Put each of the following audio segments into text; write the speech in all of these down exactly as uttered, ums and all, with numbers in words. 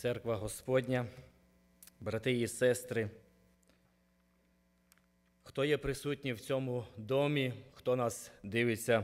Церква Господня, брати і сестри, хто є присутній в цьому домі, хто нас дивиться,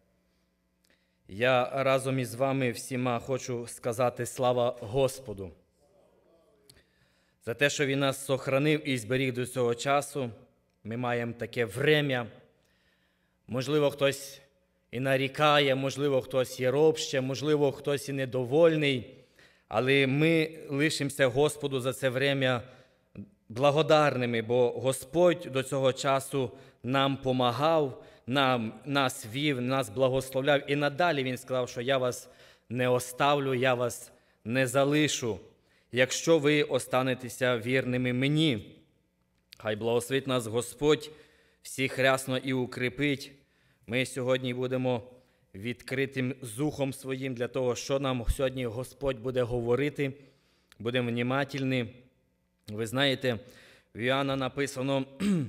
я разом із вами всіма хочу сказати слава Господу за те, що Він нас сохранив і зберіг до цього часу. Ми маємо таке врем'я. Можливо, хтось і нарікає, можливо, хтось є робще, можливо, хтось і недовольний, але ми лишимося Господу за це врем'я благодарними, бо Господь до цього часу нам помагав, нам, нас вів, нас благословляв. І надалі Він сказав, що я вас не оставлю, я вас не залишу, якщо ви останетеся вірними мені. Хай благословить нас Господь, всіх рясно і укріпить. Ми сьогодні будемо відкритим зухом своїм для того, що нам сьогодні Господь буде говорити. Будемо внімательні. Ви знаєте, в Іоанна написано,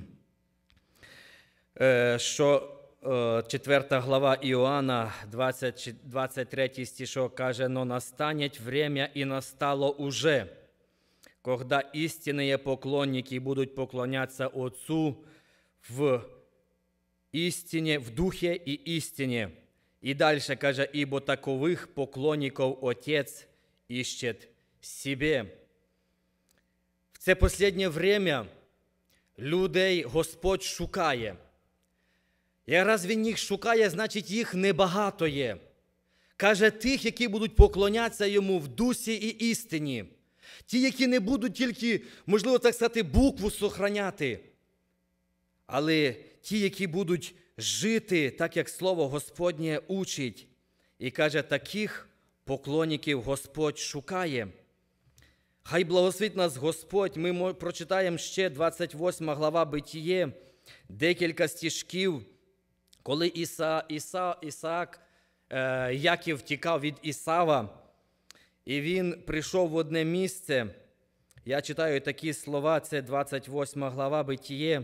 що четверта глава Іоанна, двадцять третій стишок каже: «Но настанет время, и настало уже, когда истинные поклонники будут поклоняться Отцу в истине, в духе и истине». И дальше каже: «Ибо таковых поклонников Отец ищет себе». В це останнє время людей Господь шукає. І раз Він їх шукає, значить їх небагато є. Каже, тих, які будуть поклонятися Йому в дусі і істині. Ті, які не будуть тільки, можливо, так сказати, букву сохраняти, але ті, які будуть жити так, як Слово Господнє учить. І каже, таких поклонників Господь шукає. Хай благословить нас Господь. Ми прочитаємо ще двадцять восьма глава Битіє, декілька стишків, коли Іса, Іса, Ісаак, е, Яків втікав від Ісава, і він прийшов в одне місце. Я читаю такі слова, це двадцять восьма глава Битіє.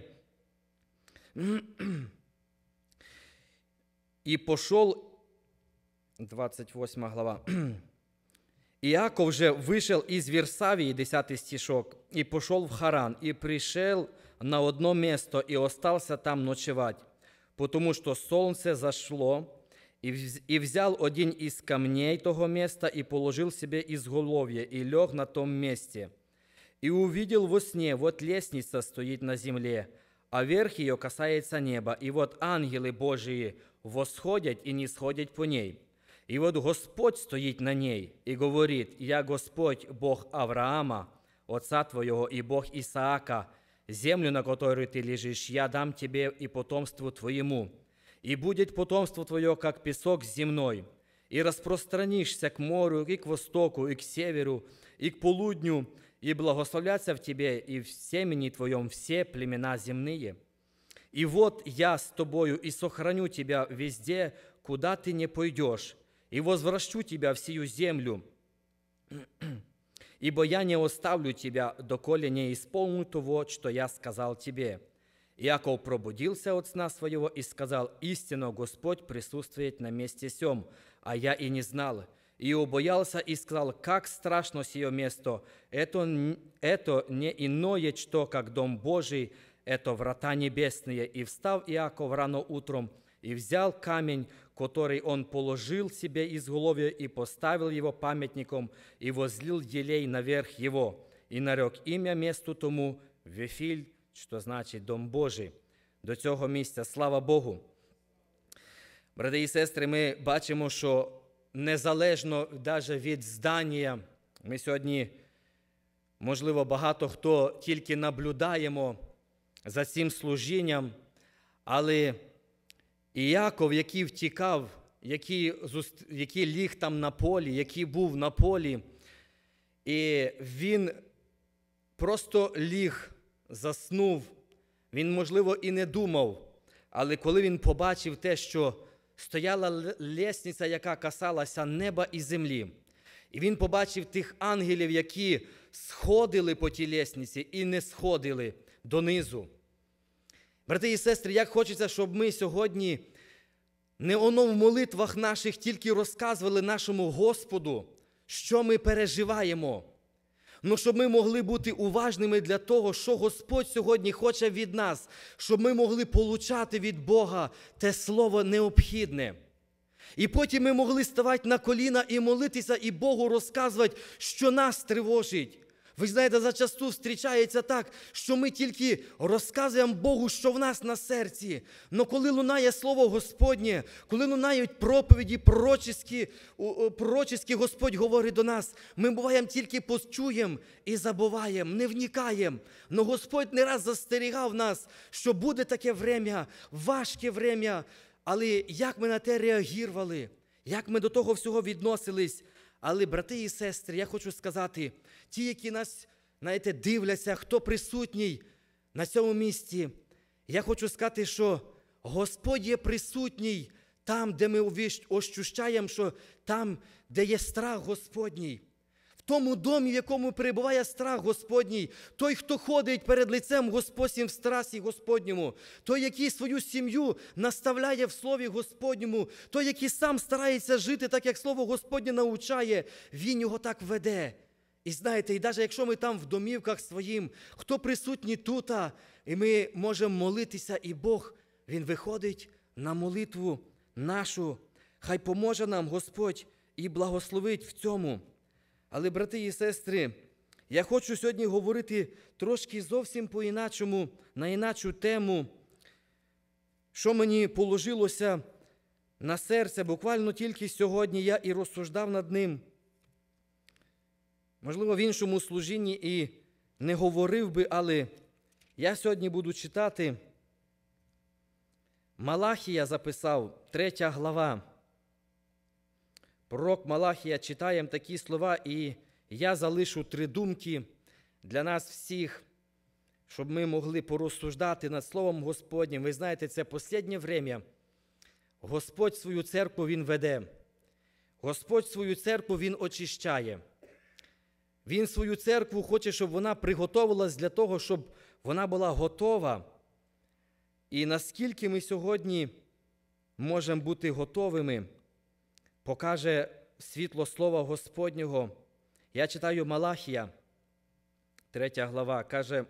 «И пошел», двадцать восьма глава, «Иаков же вышел из Вирсавии», десятый стишок, «и пошел в Харан, и пришел на одно место, и остался там ночевать, потому что солнце зашло, и взял один из камней того места, и положил себе изголовье, и лег на том месте. И увидел во сне, вот лестница стоит на земле, а верх ее касается неба, и вот ангелы Божии восходят и не сходят по ней. И вот Господь стоит на ней и говорит: «Я Господь, Бог Авраама, отца твоего, и Бог Исаака, землю, на которой ты лежишь, я дам тебе и потомству твоему. И будет потомство твое, как песок земной, и распространишься к морю, и к востоку, и к северу, и к полудню, и благословлятся в тебе и в семени твоем все племена земные. И вот я с тобою и сохраню тебя везде, куда ты не пойдешь, и возвращу тебя в сию землю, ибо я не оставлю тебя, доколе не исполню того, что я сказал тебе». Иаков пробудился от сна своего и сказал: «Истинно Господь присутствует на месте сем, а я и не знал». И убоялся и сказал: «Как страшно сие место! Это, это не иное что, как дом Божий, это врата небесные». И встав Иаков рано утром, и взял камень, который он положил себе изголовье, и поставил его памятником, и возлил елей наверх его, и нарек имя месту тому Вифіль, що значить Дом Божий. До цього місця, слава Богу. Брати і сестри, ми бачимо, що незалежно навіть від здання, ми сьогодні, можливо, багато хто тільки наблюдаємо за цим служінням, але Іаков, який втікав, який, який ліг там на полі, який був на полі, і він просто ліг, заснув, він, можливо, і не думав, але коли він побачив те, що стояла лестниця, яка касалася неба і землі, і він побачив тих ангелів, які сходили по тій лестниці і не сходили донизу. Брати і сестри, як хочеться, щоб ми сьогодні не оно в молитвах наших тільки розказували нашому Господу, що ми переживаємо. але щоб ми могли бути уважними для того, що Господь сьогодні хоче від нас, щоб ми могли получати від Бога те слово необхідне. І потім ми могли ставати на коліна і молитися, і Богу розказувати, що нас тривожить. Ви знаєте, зачасту зустрічається так, що ми тільки розказуємо Богу, що в нас на серці. Но коли лунає Слово Господнє, коли лунають проповіді пророчеські, пророчеські Господь говорить до нас, ми буваємо тільки почуємо і забуваємо, не вникаємо. Но Господь не раз застерігав нас, що буде таке время, важке время, але як ми на те реагували, як ми до того всього відносились. Але, брати і сестри, я хочу сказати, ті, які нас, знаєте, дивляться, хто присутній на цьому місці, я хочу сказати, що Господь є присутній там, де ми ощущаємо, що там, де є страх Господній. В тому домі, в якому перебуває страх Господній, той, хто ходить перед лицем Господнім в страсі Господньому, той, який свою сім'ю наставляє в Слові Господньому, той, який сам старається жити так, як Слово Господнє навчає, він його так веде. І знаєте, і навіть якщо ми там в домівках своїм, хто присутній тут, і ми можемо молитися, і Бог, Він виходить на молитву нашу. Хай поможе нам Господь і благословить в цьому. Але, брати і сестри, я хочу сьогодні говорити трошки зовсім по-іначому, на іначу тему, що мені положилося на серце, буквально тільки сьогодні я і розсуждав над ним. Можливо, в іншому служінні і не говорив би, але я сьогодні буду читати. Малахія записав, третя глава. Пророк Малахія, читаємо такі слова, і я залишу три думки для нас всіх, щоб ми могли порозсуждати над Словом Господнім. Ви знаєте, це останнє время. Господь свою церкву Він веде. Господь свою церкву Він очищає. Він свою церкву хоче, щоб вона приготовилась для того, щоб вона була готова. І наскільки ми сьогодні можемо бути готовими, покаже світло Слова Господнього. Я читаю Малахія, третя глава, каже: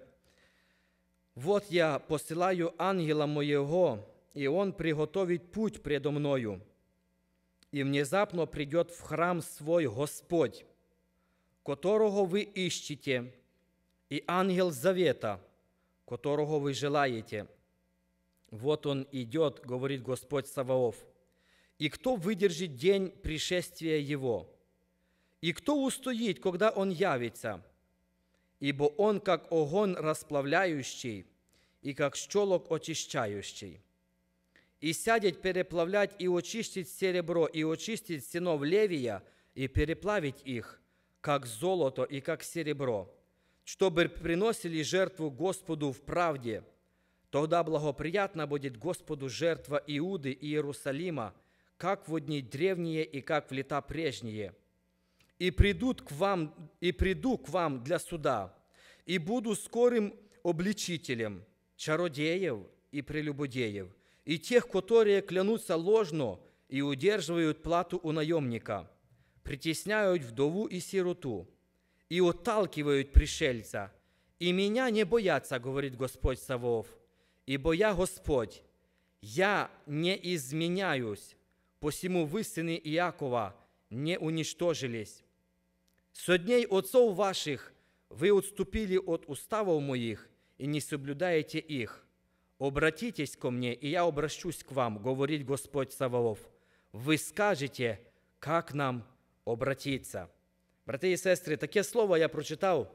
«Вот я посилаю ангела моего, и он приготовит путь предо мною, и внезапно придет в храм свой Господь, которого вы ищете, и ангел завета, которого вы желаете. Вот он идет, говорит Господь Саваоф. И кто выдержит день пришествия Его? И кто устоит, когда Он явится? Ибо Он, как огонь расплавляющий, и как щелок очищающий. И сядет переплавлять и очистить серебро, и очистить сынов Левия, и переплавить их, как золото и как серебро, чтобы приносили жертву Господу в правде. Тогда благоприятна будет Господу жертва Иуды и Иерусалима, как в дни древние и как в лета прежние. И придут к вам, и приду к вам для суда, и буду скорым обличителем чародеев и прелюбодеев, и тех, которые клянутся ложно и удерживают плату у наемника, притесняют вдову и сироту, и отталкивают пришельца. И меня не боятся, говорит Господь Саваоф, ибо я Господь, я не изменяюсь, посему вы, сыны Иакова, не уничтожились. Со дней отцов ваших вы отступили от уставов моих и не соблюдаете их. Обратитесь ко мне, и я обращусь к вам, говорит Господь Саваоф. Ви скажете, как нам обратиться. Брати і сестри, таке слово я прочитав.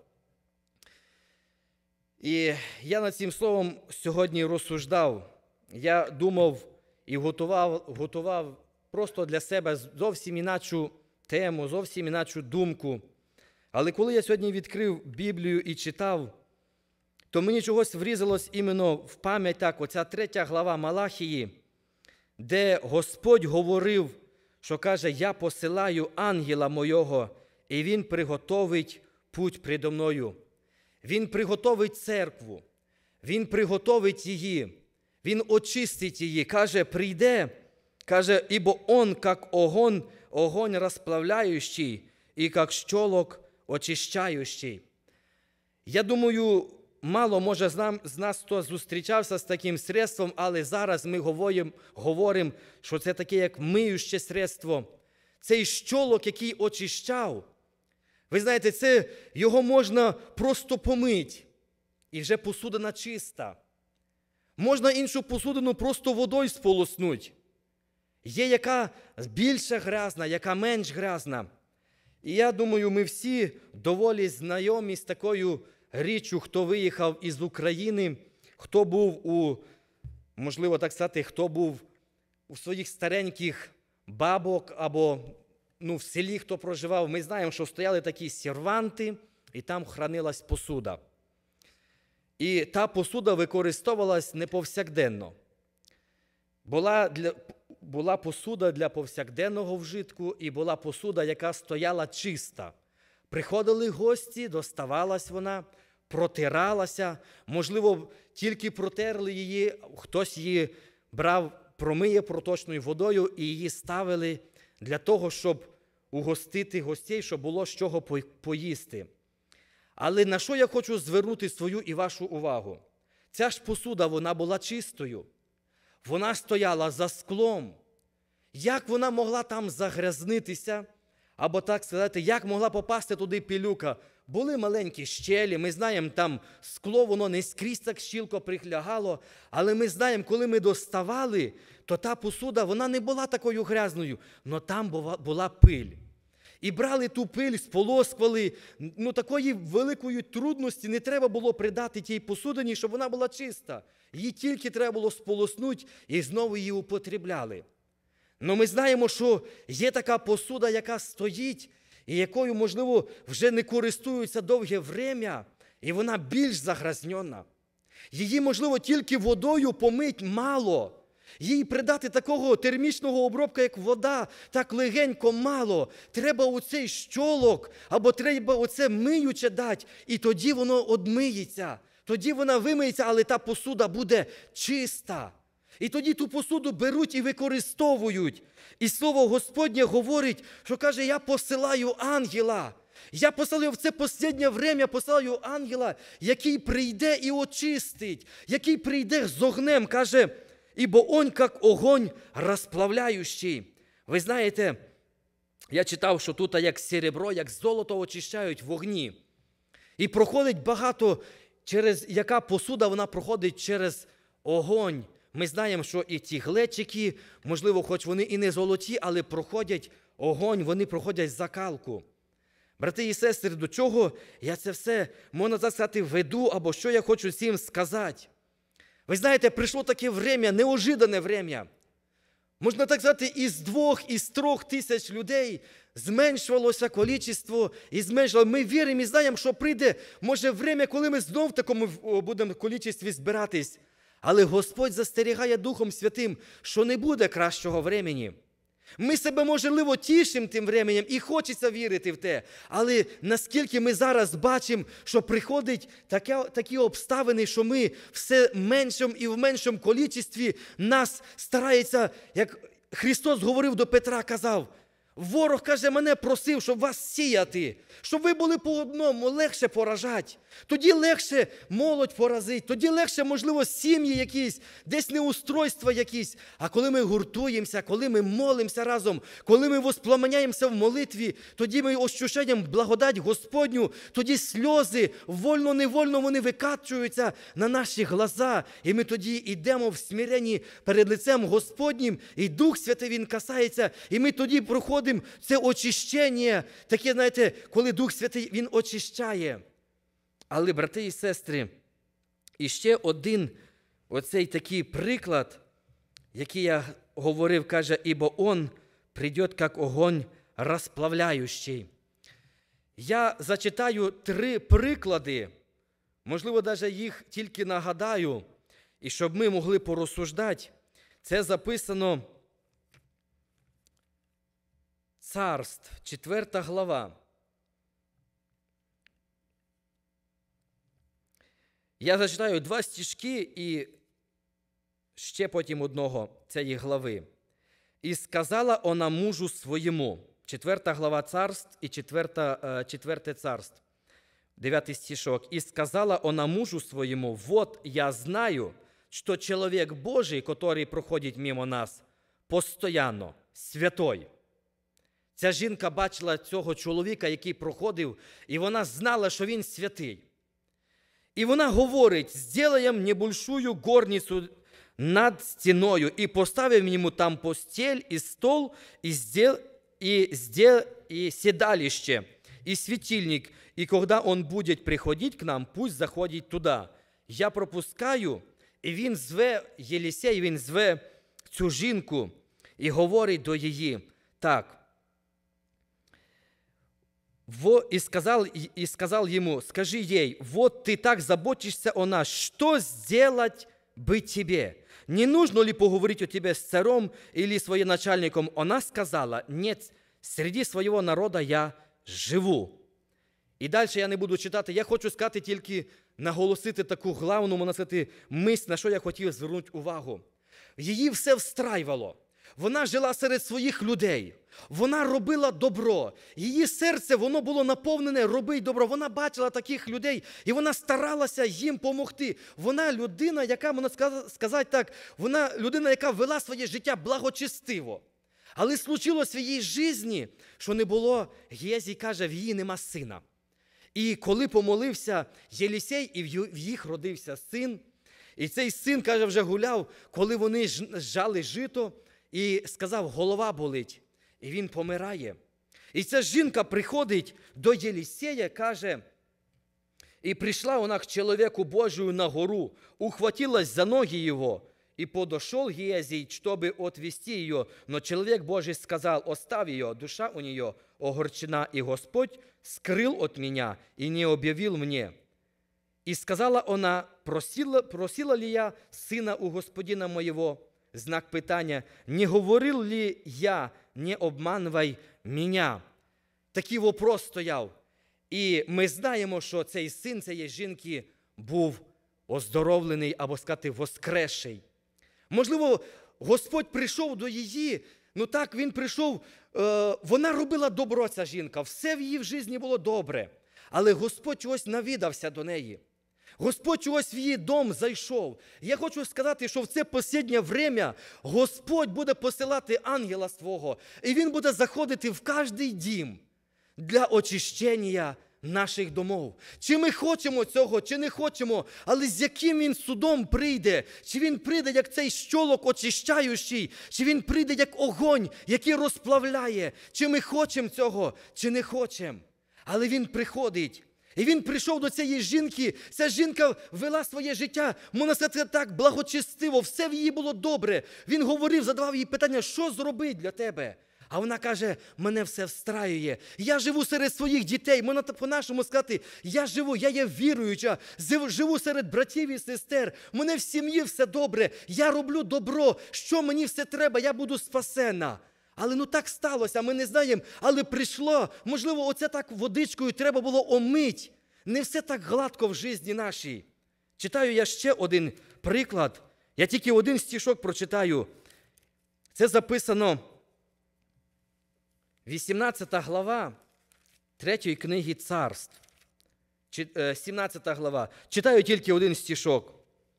І я над цим словом сьогодні розсуждав. Я думав і готував, готував просто для себе зовсім іначу тему, зовсім іначу думку. Але коли я сьогодні відкрив Біблію і читав, то мені чогось врізалось іменно в пам'ять так, оця третя глава Малахії, де Господь говорив, що каже: «Я посилаю ангела мого, і він приготовить путь предо мною». Він приготовить церкву, він приготовить її, він очистить її. Каже, прийде, каже, «Ибо он, как огонь, огонь расплавляющий, и как щелок очищаючий. Я думаю, мало, може, з нас хто зустрічався з таким средством, але зараз ми говоримо, говоримо, що це таке, як миюще средство. Цей щолок, який очищав, ви знаєте, це його можна просто помити, і вже посудина чиста. Можна іншу посудину просто водою сполоснути. Є яка більше грязна, яка менш грязна. І я думаю, ми всі доволі знайомі з такою річчю, хто виїхав із України, хто був у, можливо так сказати, хто був у своїх стареньких бабок або ну, в селі, хто проживав. Ми знаємо, що стояли такі серванти, і там хранилась посуда. І та посуда використовувалась не повсякденно. Була, для, була посуда для повсякденного вжитку і була посуда, яка стояла чиста. Приходили гості, доставалась вона, протиралася, можливо, тільки протерли її, хтось її брав, промиє проточною водою і її ставили для того, щоб угостити гостей, щоб було з чого поїсти. Але на що я хочу звернути свою і вашу увагу? Ця ж посуда, вона була чистою. Вона стояла за склом. Як вона могла там загрязнитися? Або так сказати, як могла попасти туди пилюка? Були маленькі щелі, ми знаємо, там скло, воно не скрізь так щілко прилягало, але ми знаємо, коли ми доставали, то та посуда, вона не була такою грязною, але там була пиль. І брали ту пиль, сполоскували, ну такої великої трудності не треба було придати тій посудині, щоб вона була чиста. Її тільки треба було сполоснути і знову її употребляли. Но ми знаємо, що є така посуда, яка стоїть, і якою, можливо, вже не користуються довге время, і вона більш загрязнена. Її, можливо, тільки водою помить мало. Їй придати такого термічного обробка, як вода, так легенько мало. Треба оцей щолок, або треба оце миюче дати, і тоді воно одмиється. Тоді вона вимиється, але та посуда буде чиста. І тоді ту посуду беруть і використовують. І слово Господнє говорить, що каже, я посилаю ангела. Я посилаю в це останнє время, посилаю ангела, який прийде і очистить, який прийде з огнем, каже, ібо он, як огонь розплавляючий. Ви знаєте, я читав, що тут як серебро, як золото очищають в огні. І проходить багато, через яка посуда, вона проходить через огонь. Ми знаємо, що і ті глечики, можливо, хоч вони і не золоті, але проходять огонь, вони проходять закалку. Брати і сестри, до чого я це все, можна так сказати, веду, або що я хочу всім сказати? Ви знаєте, прийшло таке время, неожидане время. Можна так сказати, із двох, із трьох тисяч людей зменшувалося кількість і зменшувалося. Ми віримо і знаємо, що прийде, може, время, коли ми знов в такому будемо кількості збиратись. Але Господь застерігає Духом Святим, що не буде кращого времени. Ми себе, можливо, тішимо тим временем і хочеться вірити в те. Але наскільки ми зараз бачимо, що приходять такі, такі обставини, що ми все меншим і в меншому кількості нас старається, як Христос говорив до Петра, казав, ворог, каже, мене просив, щоб вас сіяти, щоб ви були по одному, легше поражати. Тоді легше молодь поразить, тоді легше, можливо, сім'ї якісь, десь неустройства якісь. А коли ми гуртуємося, коли ми молимося разом, коли ми воспламеняємося в молитві, тоді ми ощущаємо благодать Господню, тоді сльози, вольно-невольно вони викачуються на наші глаза. І ми тоді йдемо в смиренні перед лицем Господнім, і Дух Святий, Він касається, і ми тоді проходимо це очищення, таке, знаєте, коли Дух Святий, Він очищає. Але, брати і сестри, іще один оцей такий приклад, який я говорив, каже, «Ібо он прийде, як огонь розплавляючий». Я зачитаю три приклади, можливо, навіть їх тільки нагадаю, і щоб ми могли порозсуждати. Це записано Царств, четверта глава. Я зачитаю два стишки і ще потім одного цієї глави. «І сказала вона мужу своєму, четвертая глава Царств и четвертое, четвертое царств, девятый стишок. «И сказала она мужу своему: вот я знаю, что человек Божий, который проходить мимо нас, постоянно святой». Ця жінка бачила цього чоловіка, який проходив, і вона знала, що він святий. І вона говорить: «Сделаем небольшую горницу над стіною, і поставим йому там постель, і стол, і, сдел... и, сдел... и седалище, и светильник, и когда он будет приходить к нам, пусть заходить туда». Я пропускаю, і він зве, Єлісей, він зве цю жінку і говорить до її так. И сказал, и сказал ему: «Скажи ей, вот ты так заботишься о нас, что сделать бы тебе? Не нужно ли поговорить о тебе с царем или с военачальником?» Она сказала: «Нет, среди своего народа я живу». І далі я не буду читати, я хочу сказати тільки, наголосити таку главну, можна сказати, мисль, на що я хотів звернути увагу. Її все встраювало. Вона жила серед своїх людей. Вона робила добро. Її серце, воно було наповнене робити добро. Вона бачила таких людей, і вона старалася їм допомогти. Вона людина, яка, можна сказати так, вона людина, яка вела своє життя благочестиво. Але случилось в її житті, що не було, Геазій каже, в її нема сина. І коли помолився Єлісей, і в їх родився син, і цей син, каже, вже гуляв, коли вони жали жито, і сказав: голова болить, і він помирає. І ця жінка приходить до Єлісея, каже: «І прийшла вона к чоловіку Божию на гору, ухватилась за ноги його, и подошел Геазий, чтобы отвести ее, но человек Божий сказал: оставь ее, душа у нее огорчена, и Господь скрыл от меня и не объявил мне». И сказала она: просила, просила ли я сына у господина моего? Знак питання: не говорил ли я: не обманывай меня? Такий вопрос стояв. І ми знаємо, що цей син цієї жінки був оздоровлений, або сказати, воскресший. Можливо, Господь прийшов до її, ну так, він прийшов, е, вона робила добро, ця жінка, все в її в житті було добре, але Господь чогось навідався до неї. Господь чогось в її дом зайшов. Я хочу сказати, що в це останнє время Господь буде посилати ангела свого, і він буде заходити в кожний дім для очищення наших домов. Чи ми хочемо цього, чи не хочемо, але з яким він судом прийде? Чи він прийде, як цей щолок очищаючий, чи він прийде, як огонь, який розплавляє? Чи ми хочемо цього, чи не хочемо? Але він приходить. І він прийшов до цієї жінки, ця жінка вела своє життя, можна сказати так, благочестиво, все в її було добре. Він говорив, задавав їй питання: що зробити для тебе? А вона каже: мене все встраює. Я живу серед своїх дітей. Можна по-нашому сказати: я живу, я є віруюча, живу серед братів і сестер. Мене в сім'ї все добре, я роблю добро. Що мені все треба? Я буду спасена. Але ну так сталося, ми не знаємо, але прийшло, можливо, оце так водичкою треба було омить. Не все так гладко в житті нашій. Читаю я ще один приклад, я тільки один стишок прочитаю. Це записано вісімнадцята глава третьої книги Царств, сімнадцята глава. Читаю тільки один стишок.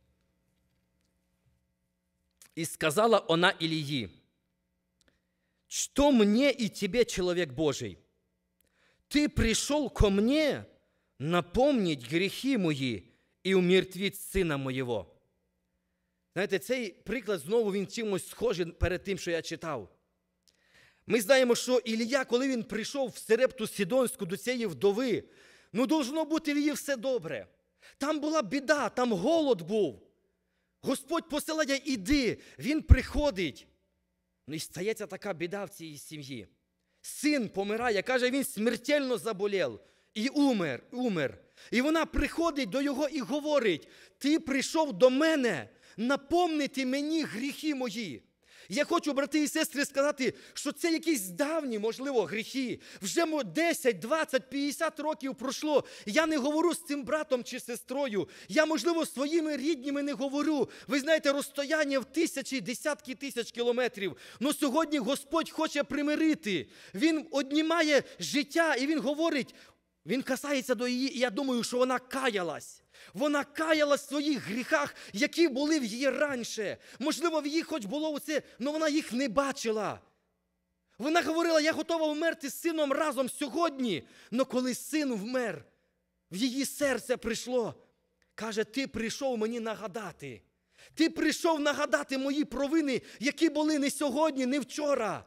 «І сказала вона Ілії: что мне и тебе, человек Божий? Ты пришел ко мне напомнить грехи мої і умертвить сина моєго». Знаєте, цей приклад знову він чимось схожий перед тим, що я читав. Ми знаємо, що Ілія, коли він прийшов в Сарепту Сидонську до цієї вдови, ну, должно бути в її все добре. Там була біда, там голод був. Господь посилає: іди, він приходить. Ну і стається така біда в цій сім'ї. Син помирає, каже, він смертельно заболів і умер, умер. І вона приходить до його і говорить: ти прийшов до мене напомнити мені гріхи мої. Я хочу, брати і сестри, сказати, що це якісь давні, можливо, гріхи. Вже десять, двадцять, п'ятдесят років пройшло. Я не говорю з цим братом чи сестрою. Я, можливо, з своїми рідними не говорю. Ви знаєте, розстояння в тисячі, десятки тисяч кілометрів. Но сьогодні Господь хоче примирити. Він однімає життя і Він говорить, Він касається до її, і я думаю, що вона каялась. Вона каялась в своїх гріхах, які були в її раніше. Можливо, в її хоч було оце, але вона їх не бачила. Вона говорила, я готова вмерти з сином разом сьогодні. Але коли син вмер, в її серце прийшло. Каже, ти прийшов мені нагадати. Ти прийшов нагадати мої провини, які були не сьогодні, не вчора.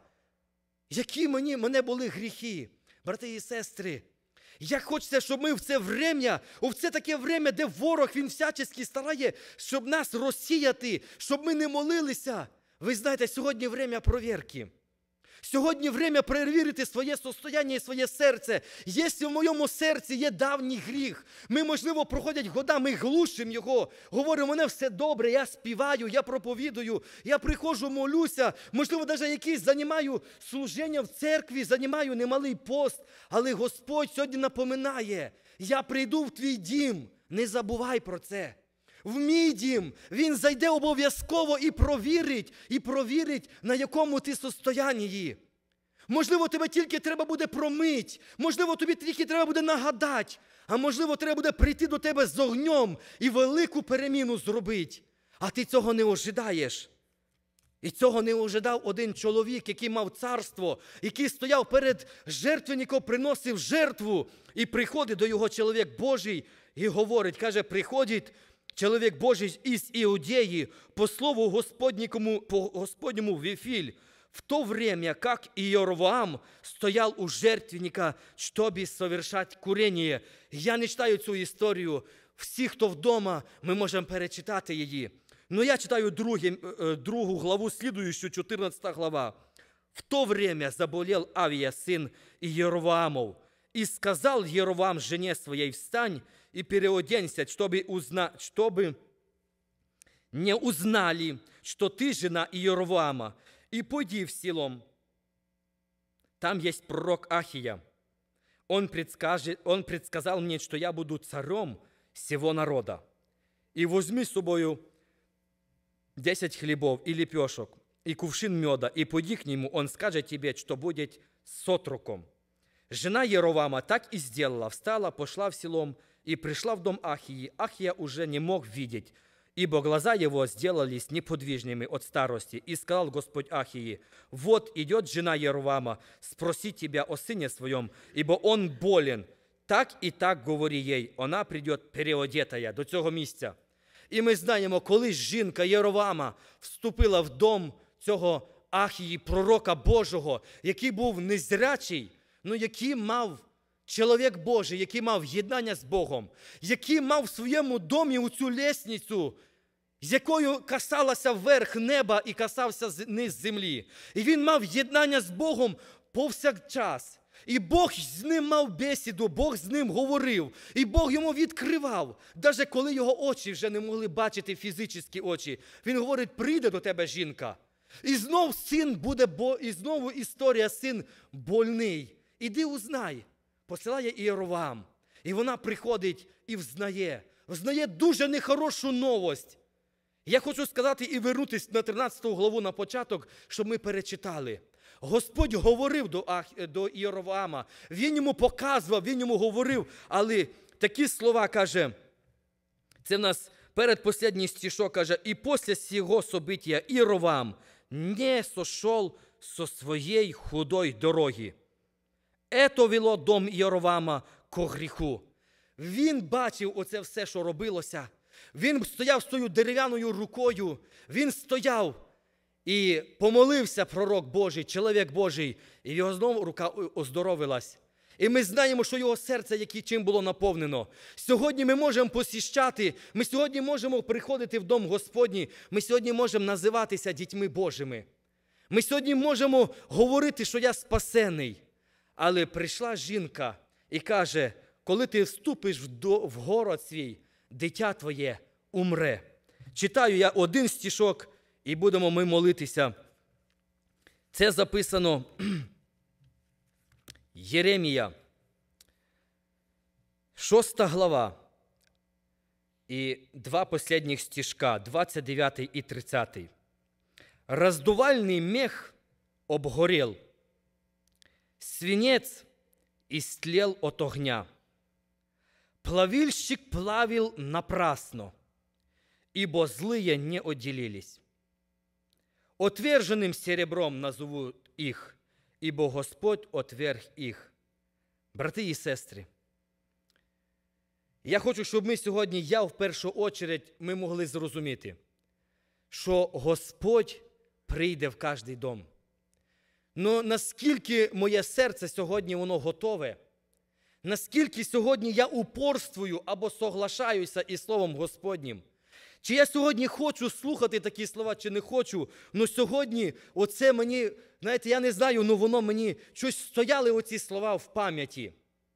Які мені, мене були гріхи. Брати і сестри, як хочеться, щоб ми в це врем'я, в це таке время, де ворог, він всячески старає, щоб нас розсіяти, щоб ми не молилися. Ви знаєте, сьогодні время провірки. Сьогодні время перевірити своє состояння і своє серце. Якщо в моєму серці є давній гріх, ми, можливо, проходять года, ми глушимо його, говоримо, у мене все добре, я співаю, я проповідую, я приходжу, молюся, можливо, навіть якісь займаю служіння в церкві, займаю немалий пост, але Господь сьогодні напоминає, я прийду в твій дім, не забувай про це. В мій дім Він зайде обов'язково і провірить, і провірить, на якому ти состоянні. Можливо, тебе тільки треба буде промить, можливо, тобі тільки треба буде нагадати, а можливо, треба буде прийти до тебе з огнем і велику переміну зробити. А ти цього не ожидаєш. І цього не ожидав один чоловік, який мав царство, який стояв перед жертвенником, приносив жертву, і приходить до його чоловік Божий і говорить, каже, приходить чоловік Божий із Іудеї по слову Господнему, по Господнему в Вифиль, в то время, как Иеровоам стоял у жертвенника, чтобы совершать курение. Я не читаю цю історію. Всі, хто вдома, ми можемо перечитати її. Но я читаю другі, другу главу, слідуючу, чотирнадцята глава. В то время заболел Авия, сын Иеровоамов, и сказал Иеровоам жене своей, встань и переоденься, чтобы, узна... чтобы не узнали, что ты жена Иеровоама, и пойди в селом. Там есть пророк Ахия. Он, предскажет... Он предсказал мне, что я буду царем всего народа. И возьми с собою десять хлебов и лепешек, и кувшин меда, и пойди к нему, он скажет тебе, что будет с отроком. Жена Иеровоама так и сделала, встала, пошла в селом, и пришла в дом Ахии. Ахия уже не мог видеть, ибо глаза его сделались неподвижными от старости. И сказал Господь Ахии, вот идет жена Иеровоама, спроси тебя о сыне своем, ибо он болен. Так і так говори їй, вона прийде переодетая до цього місця. І ми знаємо, коли жінка Єровоама вступила в дом цього Ахії, пророка Божого, який був незрячий, ну який мав чоловік Божий, який мав єднання з Богом, який мав в своєму домі оцю лестницю, з якою касалася вверх неба і касався низ землі. І він мав єднання з Богом повсякчас. І Бог з ним мав бесіду, Бог з ним говорив, і Бог йому відкривав, навіть коли його очі вже не могли бачити фізичні очі. Він говорить, прийде до тебе жінка. І знов син буде, і знову історія, син больний. Іди узнай. Посилає Ієровоам. І вона приходить і взнає. Взнає дуже нехорошу новость. Я хочу сказати і вернутися на тринадцяту главу на початок, щоб ми перечитали. Господь говорив до, Ах... до Ієровоама, він йому показував, він йому говорив, але такі слова, каже, це в нас передпоследній стишок, каже, «І після сього собиття Ієровоам не сошел со своєї худої дороги». Ето вело дом Ієровоама ко гріху. Він бачив оце все, що робилося. Він стояв з тою дерев'яною рукою, він стояв. І помолився пророк Божий, чоловік Божий, і його знову рука оздоровилась. І ми знаємо, що його серце, яке чим було наповнено. Сьогодні ми можемо посіщати, ми сьогодні можемо приходити в дом Господній, ми сьогодні можемо називатися дітьми Божими. Ми сьогодні можемо говорити, що я спасений. Але прийшла жінка і каже, коли ти вступиш в город свій, дитя твоє умре. Читаю я один стишок, і будемо ми молитися Це записано Єремія, шоста глава, і два последних стишка, двадцать девятый и тридцатый. «Раздувальный мех обгорел, свинец истлел от огня, плавильщик плавил напрасно, ибо злые не отделились. Отверженным серебром назовут их, ибо Господь отверг їх». Брати і сестри, я хочу, щоб ми сьогодні, я в першу очередь, ми могли зрозуміти, що Господь прийде в кожний дом. Но наскільки моє серце сьогодні воно готове, наскільки сьогодні я упорствую або соглашаюся із Словом Господнім, чи я сьогодні хочу слухати такі слова, чи не хочу, но сьогодні оце мені, знаєте, я не знаю, но воно мені, щось стояли оці слова в пам'яті.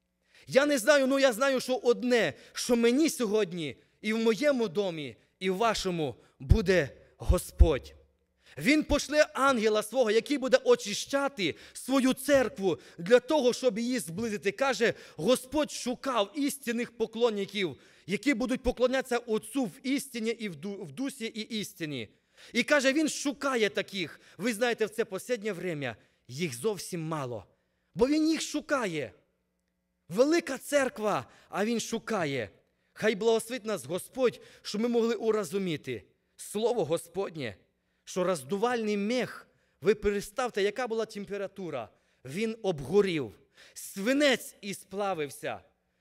Я не знаю, ну я знаю, що одне, що мені сьогодні і в моєму домі, і в вашому буде Господь. Він пошле ангела свого, який буде очищати свою церкву для того, щоб її зблизити. Каже, Господь шукав істинних поклонників, які будуть поклонятися Отцу в істині і в дусі і істині. І каже, він шукає таких. Ви знаєте, в це останнє время їх зовсім мало, бо він їх шукає. Велика церква, а він шукає. Хай благословить нас Господь, щоб ми могли урозуміти Слово Господнє, що роздувальний мех, ви представте, яка була температура, він обгорів, свинець і сплавився.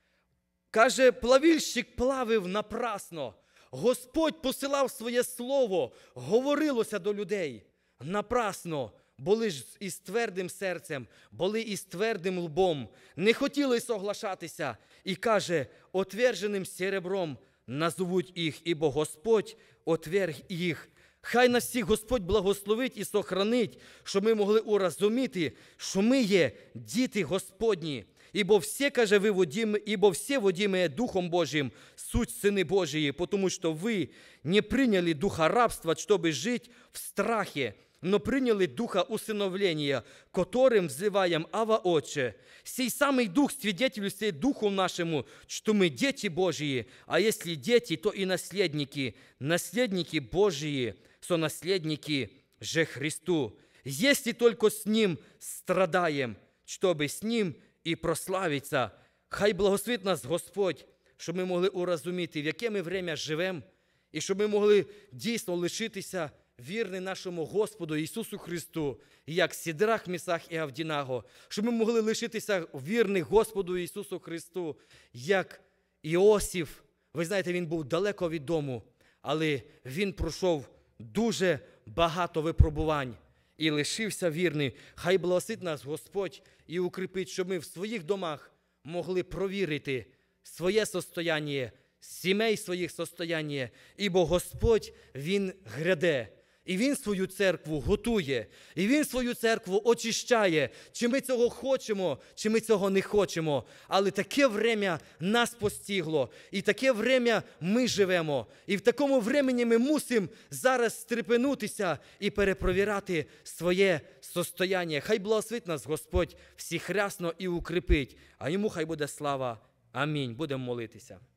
Каже, плавильщик плавив напрасно. Господь посилав своє слово, говорилося до людей напрасно. Були ж із твердим серцем, були із твердим лбом, не хотіли соглашатися. І каже, отверженим серебром назовуть їх, ібо Господь отверг їх. Хай нас всіх Господь благословить і сохранить, щоб ми могли урозуміти, що ми є діти Господні. Ибо все, каже, вы водимы, ибо все водимые Духом Божьим, суть сыны Божьи, потому что вы не приняли духа рабства, чтобы жить в страхе, но приняли духа усыновления, которым взываем Ава Отче. Сей самый Дух свидетельствует Духу нашему, что мы дети Божьи, а если дети, то и наследники, наследники Божьи, сонаследники же Христу. Если только с Ним страдаем, чтобы с Ним і прославиться. Хай благословить нас Господь, щоб ми могли урозуміти, в яке ми время живемо, і щоб ми могли дійсно лишитися вірні нашому Господу Ісусу Христу, як Сідрах, Місах і Авдінаго, щоб ми могли лишитися вірні Господу Ісусу Христу, як Іосиф. Ви знаєте, він був далеко від дому, але він пройшов дуже багато випробувань і лишився вірним. Хай благословить нас Господь і укріпить, щоб ми в своїх домах могли провірити своє состояння, сімей своїх состояння, ібо Господь, Він гряде. І Він свою церкву готує, і Він свою церкву очищає, чи ми цього хочемо, чи ми цього не хочемо. Але таке время нас постигло, і таке время ми живемо. І в такому времені ми мусимо зараз стрепенутися і перепровіряти своє состояння. Хай благословить нас Господь всіх рясно і укріпить, а Йому хай буде слава. Амінь. Будемо молитися.